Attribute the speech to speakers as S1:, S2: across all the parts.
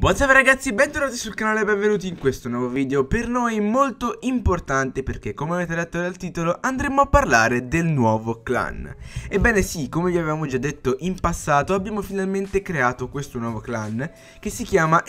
S1: What's up ragazzi, bentornati sul canale e benvenuti in questo nuovo video per noi molto importante perché, come avete letto dal titolo, andremo a parlare del nuovo clan. Ebbene sì, come vi avevamo già detto in passato, abbiamo finalmente creato questo nuovo clan che si chiama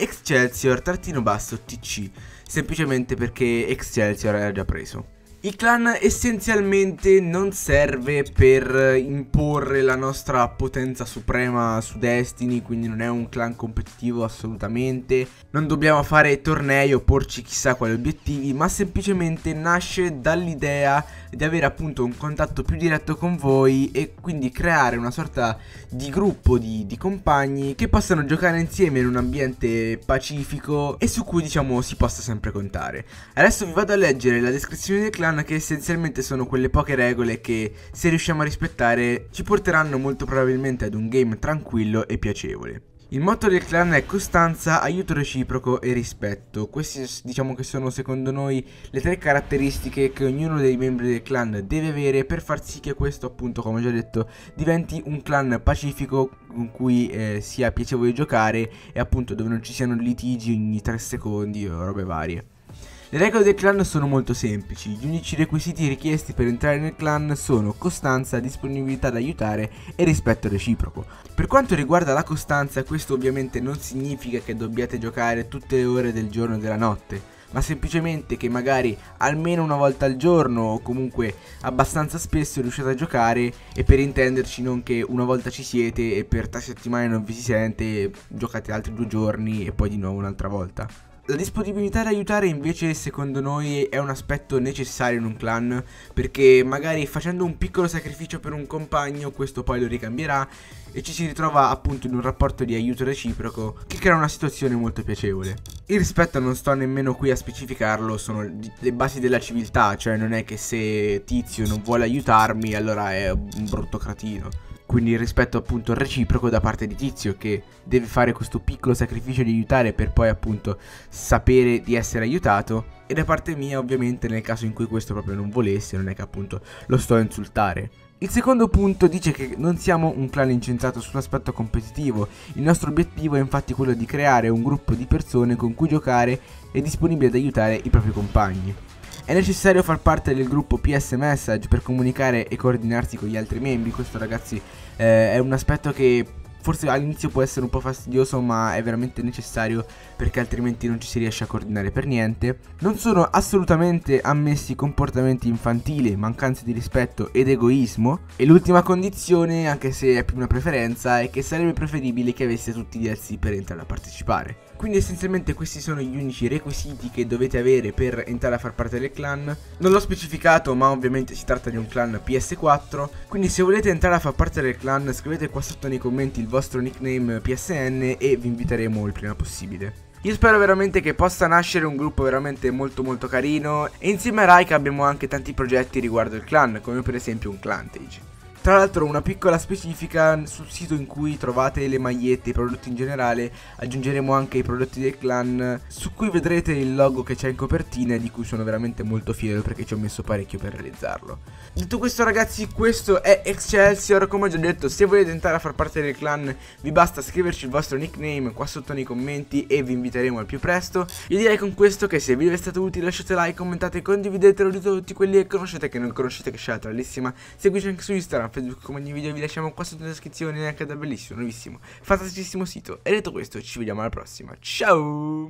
S1: Excelsior-TC, semplicemente perché Excelsior era già preso. Il clan essenzialmente non serve per imporre la nostra potenza suprema su Destiny, quindi non è un clan competitivo assolutamente. Non dobbiamo fare tornei o porci chissà quali obiettivi, ma semplicemente nasce dall'idea di avere appunto un contatto più diretto con voi e quindi creare una sorta di gruppo di compagni che possano giocare insieme in un ambiente pacifico e su cui diciamo si possa sempre contare. Adesso vi vado a leggere la descrizione del clan, che essenzialmente sono quelle poche regole che, se riusciamo a rispettare, ci porteranno molto probabilmente ad un game tranquillo e piacevole. Il motto del clan è costanza, aiuto reciproco e rispetto. Questi diciamo che sono secondo noi le tre caratteristiche che ognuno dei membri del clan deve avere per far sì che questo, appunto, come ho già detto, diventi un clan pacifico con cui sia piacevole giocare e appunto dove non ci siano litigi ogni 3 secondi o robe varie. Le regole del clan sono molto semplici, gli unici requisiti richiesti per entrare nel clan sono costanza, disponibilità ad aiutare e rispetto reciproco. Per quanto riguarda la costanza, questo ovviamente non significa che dobbiate giocare tutte le ore del giorno e della notte, ma semplicemente che magari almeno una volta al giorno o comunque abbastanza spesso riusciate a giocare, e per intenderci non che una volta ci siete e per 3 settimane non vi si sente, giocate altri 2 giorni e poi di nuovo un'altra volta. La disponibilità ad aiutare invece secondo noi è un aspetto necessario in un clan, perché magari facendo un piccolo sacrificio per un compagno questo poi lo ricambierà e ci si ritrova appunto in un rapporto di aiuto reciproco che crea una situazione molto piacevole. Il rispetto non sto nemmeno qui a specificarlo, sono le basi della civiltà, cioè non è che se Tizio non vuole aiutarmi allora è un brutto cretino. Quindi il rispetto appunto reciproco da parte di Tizio, che deve fare questo piccolo sacrificio di aiutare per poi appunto sapere di essere aiutato, e da parte mia ovviamente nel caso in cui questo proprio non volesse, non è che appunto lo sto a insultare. Il secondo punto dice che non siamo un clan incentrato sull'aspetto competitivo, il nostro obiettivo è infatti quello di creare un gruppo di persone con cui giocare e disponibili ad aiutare i propri compagni. È necessario far parte del gruppo PS Message per comunicare e coordinarsi con gli altri membri. Questo ragazzi è un aspetto che forse all'inizio può essere un po' fastidioso, ma è veramente necessario perché altrimenti non ci si riesce a coordinare per niente. Non sono assolutamente ammessi comportamenti infantili, mancanze di rispetto ed egoismo. E l'ultima condizione, anche se è più una preferenza, è che sarebbe preferibile che avesse tutti gli elsi per entrare a partecipare. Quindi essenzialmente questi sono gli unici requisiti che dovete avere per entrare a far parte del clan. Non l'ho specificato, ma ovviamente si tratta di un clan PS4, quindi se volete entrare a far parte del clan scrivete qua sotto nei commenti il vostro nickname PSN e vi inviteremo il prima possibile. Io spero veramente che possa nascere un gruppo veramente molto carino, e insieme a Raika abbiamo anche tanti progetti riguardo il clan, come per esempio un Clantage. Tra l'altro una piccola specifica: sul sito in cui trovate le magliette e i prodotti in generale aggiungeremo anche i prodotti del clan, su cui vedrete il logo che c'è in copertina e di cui sono veramente molto fiero perché ci ho messo parecchio per realizzarlo. Detto questo ragazzi, questo è Excelsior. Come ho già detto, se volete entrare a far parte del clan vi basta scriverci il vostro nickname qua sotto nei commenti e vi inviteremo al più presto. Io direi con questo che se il video è stato utile lasciate like, commentate, condividetelo di tutti quelli che conoscete, che non conoscete, che scelta bellissima. Seguiteci anche su Instagram, Facebook, come ogni video vi lasciamo qua sotto in descrizione, e anche dal bellissimo, nuovissimo, fantasticissimo sito. E detto questo ci vediamo alla prossima, ciao!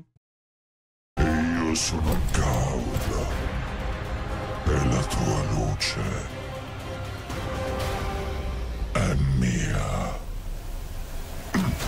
S2: Io sono Gaud e la tua luce è mia.